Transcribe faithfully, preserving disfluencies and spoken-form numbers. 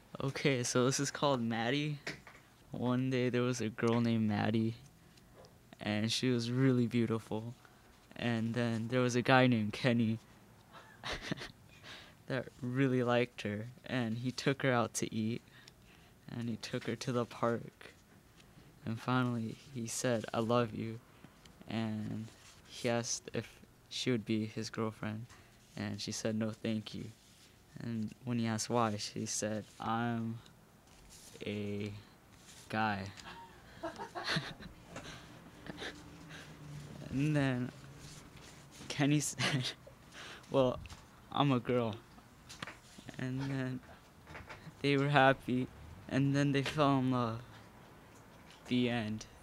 Okay, so this is called Maddie. One day there was a girl named Maddie, and she was really beautiful. And then there was a guy named Kenny that really liked her, and he took her out to eat, and he took her to the park. And finally, he said, "I love you," and he asked if she would be his girlfriend, and she said, "No, thank you." And when he asked why, she said, "I'm a guy." And then Kenny said, "Well, I'm a girl." And then they were happy, and then they fell in love. The end.